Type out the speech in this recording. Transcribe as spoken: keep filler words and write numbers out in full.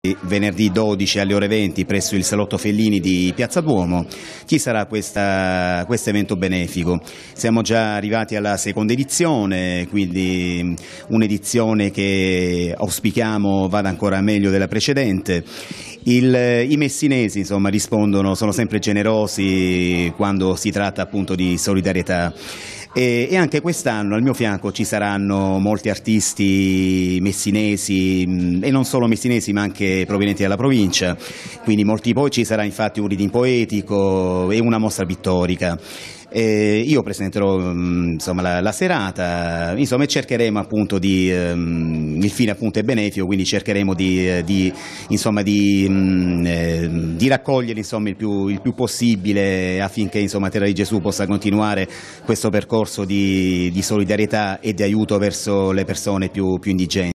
Venerdì dodici alle ore venti presso il Salotto Fellini di Piazza Duomo ci sarà questo evento benefico. Siamo già arrivati alla seconda edizione, quindi un'edizione che auspichiamo vada ancora meglio della precedente. Il, I messinesi insomma, rispondono, sono sempre generosi quando si tratta appunto di solidarietà. E, e anche quest'anno al mio fianco ci saranno molti artisti messinesi e non solo messinesi ma anche provenienti dalla provincia, quindi molti, poi ci sarà infatti un reading poetico e una mostra pittorica. Eh, io presenterò insomma, la, la serata, insomma, e cercheremo appunto di, um, il fine appunto è benefico, quindi cercheremo di, di, insomma, di, um, eh, di raccogliere insomma, il, più, il più possibile affinché insomma, Terra di Gesù possa continuare questo percorso di, di solidarietà e di aiuto verso le persone più, più indigenti.